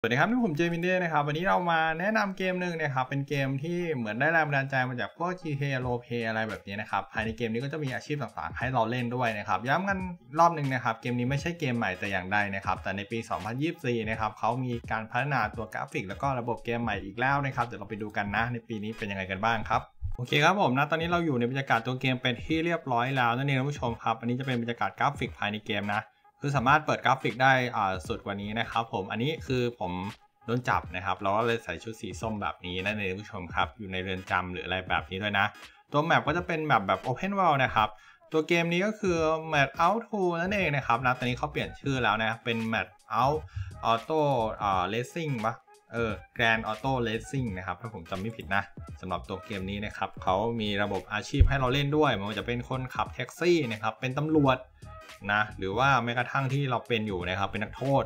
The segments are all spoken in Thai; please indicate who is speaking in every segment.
Speaker 1: สวัสดีครับนี่ผมเจมินเด้นะครับวันนี้เรามาแนะนำเกมหนึ่งนะครับเป็นเกมที่เหมือนได้แรงบันดาลใจมาจากพวก GTA Roleplay อะไรแบบนี้นะครับภายในเกมนี้ก็จะมีอาชีพต่างๆให้เราเล่นด้วยนะครับย้ำกันรอบหนึ่งนะครับเกมนี้ไม่ใช่เกมใหม่แต่อย่างใดนะครับแต่ในปี 2024 นะครับเขามีการพัฒนาตัวกราฟิกแล้วก็ระบบเกมใหม่อีกแล้วนะครับเดี๋ยวเราไปดูกันนะในปีนี้เป็นยังไงกันบ้างครับโอเคครับผมนะตอนนี้เราอยู่ในบรรยากาศตัวเกมเป็นที่เรียบร้อยแล้วนั่นเองท่านผู้ชมครับอันนี้จะเป็นบรรยากาศกราฟิกภายในเกมนะคือสามารถเปิดกราฟิกได้สุดกว่านี้นะครับผมอันนี้คือผมโดนจับนะครับเราก็เลยใส่ชุดสีส้มแบบนี้นั่นเองผู้ชมครับอยู่ในเรือนจำหรืออะไรแบบนี้ด้วยนะตัวแมปก็จะเป็นแบบ Open World นะครับตัวเกมนี้ก็คือ Map Out 2 นั่นเองนะครับนะตอนนี้เขาเปลี่ยนชื่อแล้วนะเป็น Map Out Auto Racing ปะGrand Auto Racing นะครับถ้าผมจำไม่ผิดนะสำหรับตัวเกมนี้นะครับเขามีระบบอาชีพให้เราเล่นด้วยไม่ว่าจะเป็นคนขับแท็กซี่นะครับเป็นตำรวจนะหรือว่าแม้กระทั่งที่เราเป็นอยู่นะครับเป็นนักโทษ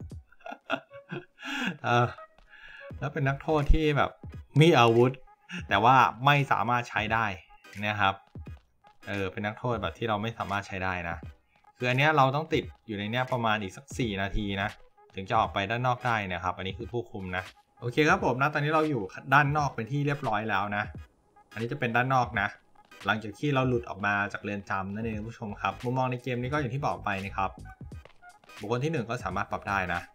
Speaker 1: แล้วเป็นนักโทษที่แบบมีอาวุธแต่ว่าไม่สามารถใช้ได้นะครับเป็นนักโทษแบบที่เราไม่สามารถใช้ได้นะคืออันนี้เราต้องติดอยู่ในเนี้ยประมาณอีกสัก4 นาทีนะถึงจะออกไปด้านนอกได้นะครับอันนี้คือผู้คุมนะโอเคครับผมนะตอนนี้เราอยู่ด้านนอกเป็นที่เรียบร้อยแล้วนะอันนี้จะเป็นด้านนอกนะหลังจากที่เราหลุดออกมาจากเรือนจำนั่นเองผู้ชมครับมุมมองในเกมนี้ก็อย่างที่บอกไปนะครับบุคคลที่1ก็สามารถปรับได้นะ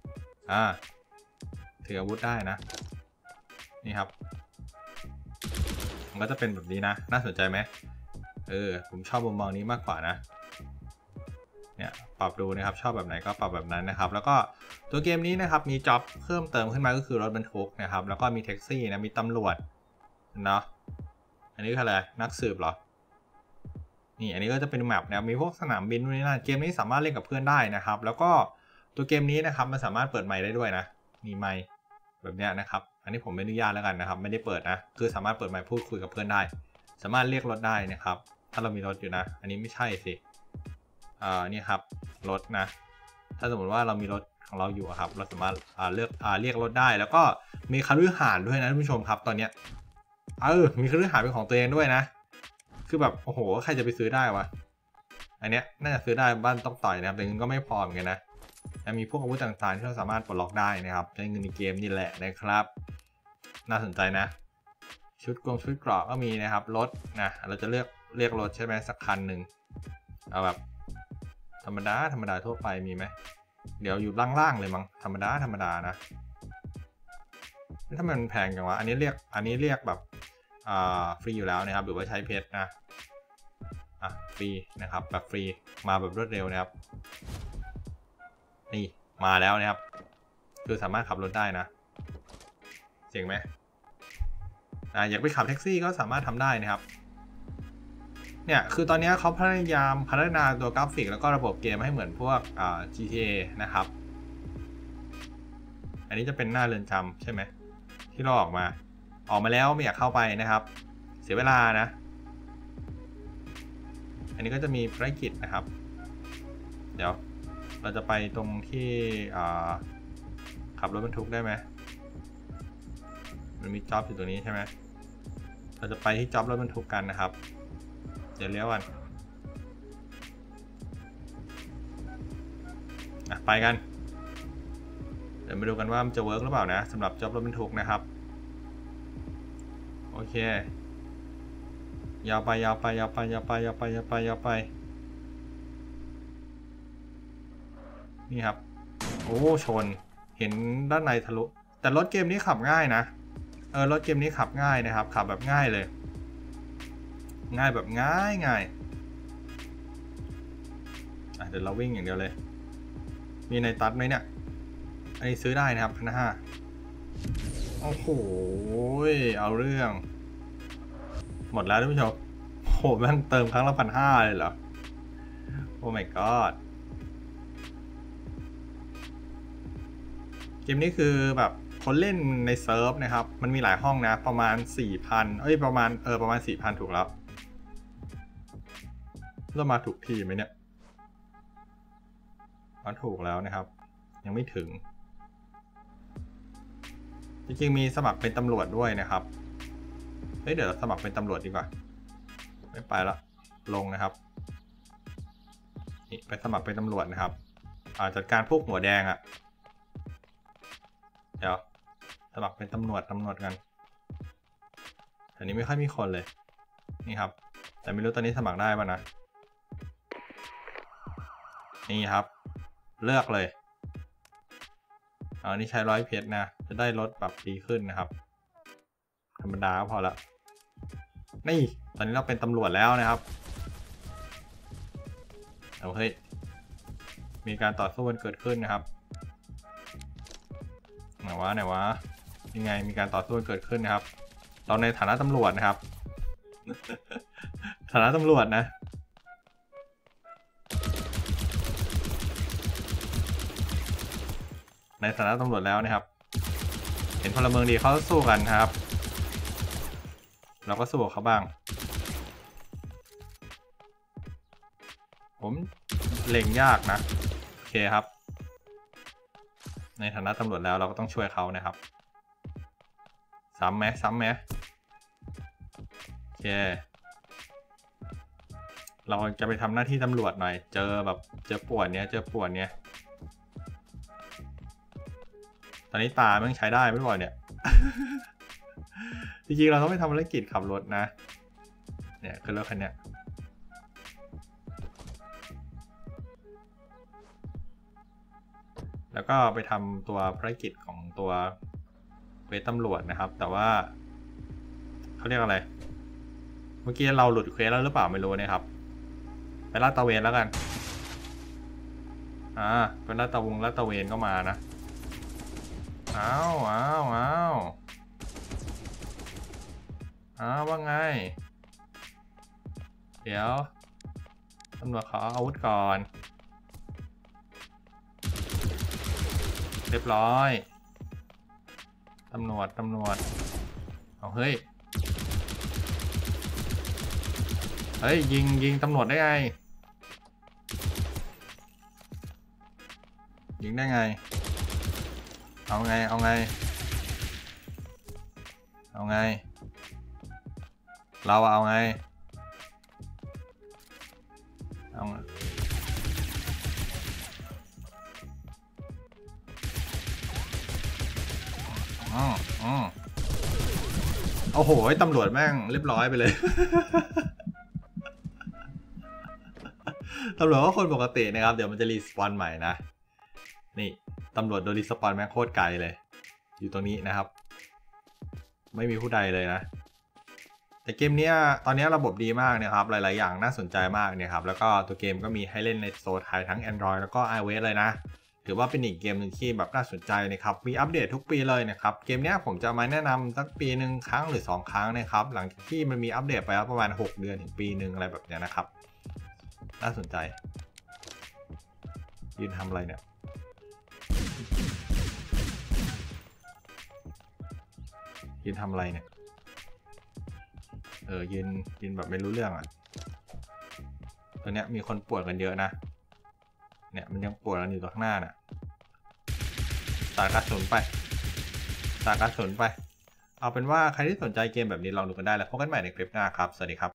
Speaker 1: ถืออาวุธได้นะนี่ครับมันก็จะเป็นแบบนี้นะน่าสนใจไหมผมชอบมุมมองนี้มากกว่านะเนี่ยปรับดูนะครับชอบแบบไหนก็ปรับแบบนั้นนะครับแล้วก็ตัวเกมนี้นะครับมีจ็อบเพิ่มเติมขึ้นมาก็คือรถบรรทุกนะครับแล้วก็มีแท็กซี่นะมีตำรวจเนาะอันนี้คืออะไรนักสืบเหรอนี่อันนี้ก็จะเป็นแมปนะมีพวกสนามบินนู่นนี่นั่นเกมนี้สามารถเล่นกับเพื่อนได้นะครับแล้วก็ตัวเกมนี้นะครับมันสามารถเปิดไมค์ได้ด้วยนะมีไมค์แบบนี้นะครับอันนี้ผมไม่อนุญาตแล้วกันนะครับไม่ได้เปิดนะคือสามารถเปิดไมค์พูดคุยกับเพื่อนได้สามารถเรียกรถได้นะครับถ้าเรามีรถอยู่นะอันนี้ไม่ใช่สินี่ครับรถนะถ้าสมมติว่าเรามีรถของเราอยู่ครับเราสามารถเรียกรถได้แล้วก็มีคฤหาสน์ด้วยนะท่านผู้ชมครับตอนเนี้ยมีคฤหาสน์เป็นของตัวเองด้วยนะคือแบบโอ้โหใครจะไปซื้อได้วะอันเนี้ยน่าจะซื้อได้บ้านต้องต่อยนะครับแต่เงินก็ไม่พอเหมือนกันนะมีพวกอาวุธต่างๆที่เราสามารถปลดล็อกได้นะครับใช้เงินในเกมนี่แหละนะครับน่าสนใจนะชุดเกราะก็มีนะครับรถนะเราจะเรียกรถใช่ไหมสักคันหนึ่งเอาแบบธรรมดาทั่วไปมีไหมเดี๋ยวอยู่ล่างๆเลยมั้งธรรมดานะถ้ามันแพงจังวะอันนี้เรียกแบบฟรีอยู่แล้วนะครับหรือว่าใช้เพชรนะฟรีนะครับแบบฟรีมาแบบรวดเร็วนะครับนี่มาแล้วนะครับคือสามารถขับรถได้นะเจ๋งไหมอยากไปขับแท็กซี่ก็สามารถทำได้นะครับเนี่ยคือตอนนี้เขาพยายามพัฒนาตัวกราฟิกแล้วก็ระบบเกมให้เหมือนพวกGTA นะครับอันนี้จะเป็นหน้าเรือนจำใช่ไหมที่เราออกมาแล้วไม่อยากเข้าไปนะครับเสียเวลานะอันนี้ก็จะมีภารกิจนะครับเดี๋ยวเราจะไปตรงที่ขับรถบรรทุกได้ไหมมันมีจ็อบอยู่ตรงนี้ใช่ไหมเราจะไปที่จ็อบรถบรรทุกกันนะครับเดี๋ยวเลี้ยวกันไปกันเดี๋ยวมาดูกันว่ามันจะเวิร์กหรือเปล่านะสำหรับจ็อบรถบรรทุกนะครับโอเคยาวไปนี่ครับโอ้ชนเห็นด้านในทะลุแต่รถเกมนี้ขับง่ายนะรถเกมนี้ขับง่ายนะครับขับแบบง่ายเลยง่ายแบบง่ายเดี๋ยวเราวิ่งอย่างเดียวเลยมีในตัดไหมเนี่ยอันนี้ซื้อได้นะครับ1,500โอ้โหเอาเรื่องหมดแล้วท่านผู้ชมโหแม่งเติมครั้งละ1,500เลยเหรอโอ้ my god เกมนี้คือแบบคนเล่นในเซิร์ฟนะครับมันมีหลายห้องนะประมาณ 4,000ประมาณ 4,000 ถูกแล้วเรามาถูกทีไหมเนี่ยถูกแล้วนะครับยังไม่ถึงจริงๆมีสมัครเป็นตำรวจด้วยนะครับเดี๋ยวสมัครเป็นตำรวจดีกว่าไม่ไปละลงนะครับนี่ไปสมัครเป็นตำรวจนะครับจัดการพวกหัวแดงเดี๋ยวสมัครเป็นตำรวจกันอันนี้ไม่ค่อยมีคนเลยนี่ครับแต่ไม่รู้ตอนนี้สมัครได้ป่ะนะนี่ครับเลือกเลยอันนี้ใช้100 เพชรนะจะได้ลดปรับดีขึ้นนะครับธรรมดาก็พอละนี่ตอนนี้เราเป็นตำรวจแล้วนะครับโอเคมีการต่อสู้กันเกิดขึ้นนะครับไหนวะยังไงมีการต่อสู้กันเกิดขึ้นนะครับเราในฐานะตำรวจนะครับ ฐานะตำรวจนะในฐานะตำรวจแล้วนะครับเห็นพลเมืองดีเขาสู้กันครับเราก็สู้กับเขาบ้างผมเล็งยากนะโอเคครับในฐานะตำรวจแล้วเราก็ต้องช่วยเขานะครับซ้ำไหมโอเคเราจะไปทำหน้าที่ตำรวจหน่อยเจอป่วนเนี้ยตอนนี้ตามันใช้ได้ไม่บ่อยเนี่ย จริงๆเราต้องไปทำภารกิจขับรถนะเนี่ยคือรถคันเนี้ยแล้วก็ไปทำตัวภารกิจของตัวเควสตำรวจนะครับแต่ว่าเขาเรียกอะไรเมื่อกี้เราหลุดเควสแล้วหรือเปล่าไม่รู้นะครับไปลาดตระเวนแล้วกันเป็นลาดตระเวนก็มานะอ้าวว่าไงเดี๋ยวตำรวจขออาวุธก่อนเรียบร้อยตำรวจเอาเฮ้ยยิงตำรวจได้ไงยิงได้ไงเอาไงเราเอาไงเอาโอ้โหตำรวจแม่งเรียบร้อยไปเลย ตำรวจก็คนปกตินะครับเดี๋ยวมันจะรีสปอนใหม่นะนี่ตำรวจโดนรีสปอนแม่งโคตรไกลเลยอยู่ตรงนี้นะครับไม่มีผู้ใดเลยนะแต่เกมนี้ตอนนี้ระบบดีมากนะครับหลายๆอย่างน่าสนใจมากเนี่ยครับแล้วก็ตัวเกมก็มีให้เล่นในโซนไทยทั้ง Android แล้วก็ iOS เลยนะถือว่าเป็นอีกเกมหนึ่งที่แบบน่าสนใจนะครับมีอัปเดตทุกปีเลยนะครับเกมนี้ผมจะมาแนะนำสักปีหนึ่งครั้งหรือ2 ครั้งนะครับหลังจากที่มันมีอัปเดตไปแล้วประมาณ6 เดือนถึงปีหนึ่งอะไรแบบนี้นะครับน่าสนใจยืนทำอะไรเนี่ยยืนทำอะไรเนี่ยยืนแบบไม่รู้เรื่องอ่ะตอนนี้มีคนป่วนกันเยอะนะเนี่ยมันยังป่วนกันอยู่ตรงข้างหน้าน่ะสาดกระสุนไปเอาเป็นว่าใครที่สนใจเกมแบบนี้ลองดูกันได้แล้วพบกันใหม่ในคลิปหน้าครับสวัสดีครับ